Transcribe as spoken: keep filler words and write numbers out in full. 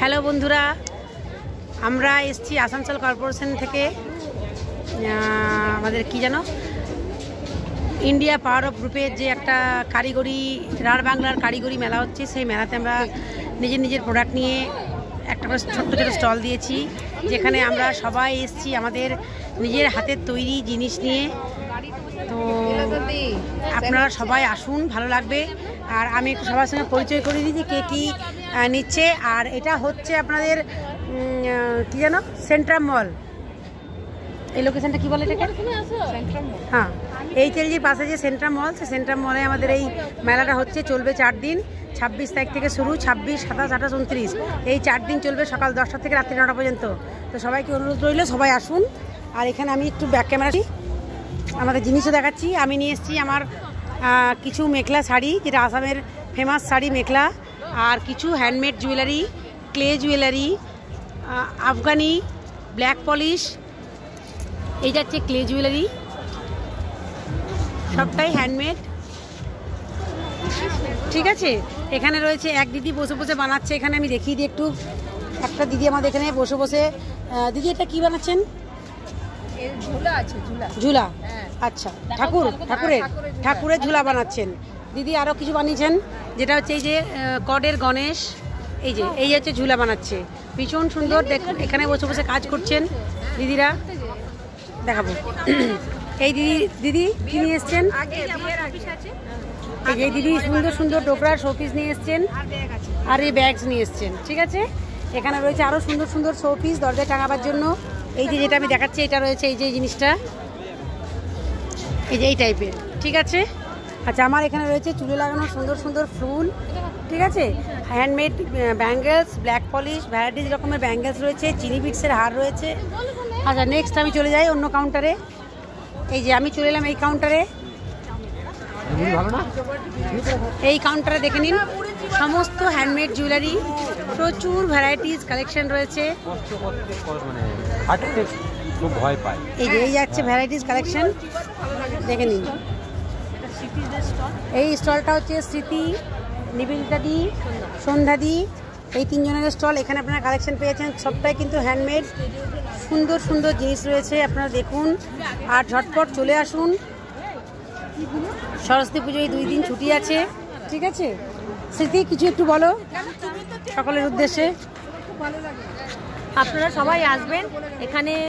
Hello বন্ধুরা, আমরা এসেছি আসানসোল কর্পোরেশন থেকে। আমাদের কি জানো ইন্ডিয়া পাওয়ার অফ গ্রুপের যে একটা কারিগরি রাঢ় বাংলার কারিগরি মেলা হচ্ছে, সেই মেলাতে আমরা নিজের নিজের প্রোডাক্ট নিয়ে একটা করে ছোট্ট ছোটো স্টল দিয়েছি, যেখানে আমরা সবাই এসেছি আমাদের নিজের হাতের তৈরি জিনিস নিয়ে। তো আপনারা সবাই আসুন, ভালো লাগবে। আর আমি একটু সবার সঙ্গে পরিচয় করে দিই যে কে কী নিচ্ছে। আর এটা হচ্ছে আপনাদের কি জানো সেন্ট্রাম মল। এই লোকেশনটা কী বলে এটাকে? হ্যাঁ, এই তেলজির পাশে যে সেন্ট্রাম মল, সেই সেন্ট্রাম মলে আমাদের এই মেলাটা হচ্ছে, চলবে চার দিন। ছাব্বিশ তারিখ থেকে শুরু, ছাব্বিশ সাতাশ আঠাশ উনত্রিশ, এই চার দিন চলবে সকাল দশটা থেকে রাত্রি নটা পর্যন্ত। তো সবাইকে অনুরোধ রইল, সবাই আসুন। আর এখানে আমি একটু ব্যাক ক্যামেরা আমাদের জিনিসও দেখাচ্ছি। আমি নিয়ে এসেছি আমার কিছু মেখলা শাড়ি, যেটা আসামের ফেমাস শাড়ি মেখলা, আর কিছু handmade jewellery, clay jewellery, Afghani black polish, এই যাচ্ছে ক্লে জুয়েলারি, সবটাই হ্যান্ডমেড। ঠিক আছে, এখানে রয়েছে এক দিদি বসে বসে বানাচ্ছে। এখানে আমি দেখিয়ে দিই একটু। একটা দিদি আমাদের এখানে বসে বসে, দিদি এটা কি বানাচ্ছেন? ঝুলা আছে, ঝুলা ঝুলা আচ্ছা, ঠাকুর ঠাকুরের ঠাকুরের ঝুলা বানাচ্ছেন দিদি। আরও কিছু বানিয়েছেন, যেটা হচ্ছে এই যে কডের গণেশ, এই যে এই হচ্ছে ঝুলা বানাচ্ছে, ভীষণ সুন্দর। দেখুন এখানে বসে বসে কাজ করছেন দিদিরা, দেখাবো। এই দিদি দিদি কি নিয়ে এসছেন? এই যে দিদি সুন্দর সুন্দর ডোকরার শোপিস নিয়ে এসছেন, আর এই ব্যাগস নিয়ে এসছেন। ঠিক আছে, এখানে রয়েছে আরও সুন্দর সুন্দর শোপিস দরজায় টাঙাবার জন্য। এই যে যেটা আমি দেখাচ্ছি, এটা রয়েছে এই যে জিনিসটা, এই যে এই টাইপের। ঠিক আছে, আচ্ছা আমার এখানে রয়েছে চুলে লাগানো সুন্দর সুন্দর ফুল। ঠিক আছে, handmade bangles, black polish, varieties রকমের ব্যাঙ্গেলস রয়েছে, চিনি বিটসের হার রয়েছে। আচ্ছা নেক্সট আমি চলে যাই অন্য কাউন্টারে। এই যে আমি চলে এলাম এই কাউন্টারে। এই কাউন্টারে দেখে নিন, সমস্ত হ্যান্ডমেড জুয়েলারি, প্রচুর ভ্যারাইটিস কালেকশন রয়েছে। এই যে এই যাচ্ছে ভ্যারাইটিস কালেকশন, দেখে নিন। এই স্টলটা হচ্ছে স্মৃতি, নিবেদিতাদি, সন্ধ্যাদি, এই তিনজনের স্টল। এখানে আপনারা কালেকশন পেয়েছেন, সবটাই কিন্তু হ্যান্ডমেড, সুন্দর সুন্দর জিনিস রয়েছে, আপনারা দেখুন। আর ঝটপট চলে আসুন, সরস্বতী পুজো এই দুই দিন ছুটি আছে। ঠিক আছে, স্মৃতি কিছু একটু বলো সকলের উদ্দেশ্যে। আপনারা সবাই আসবেন এখানে।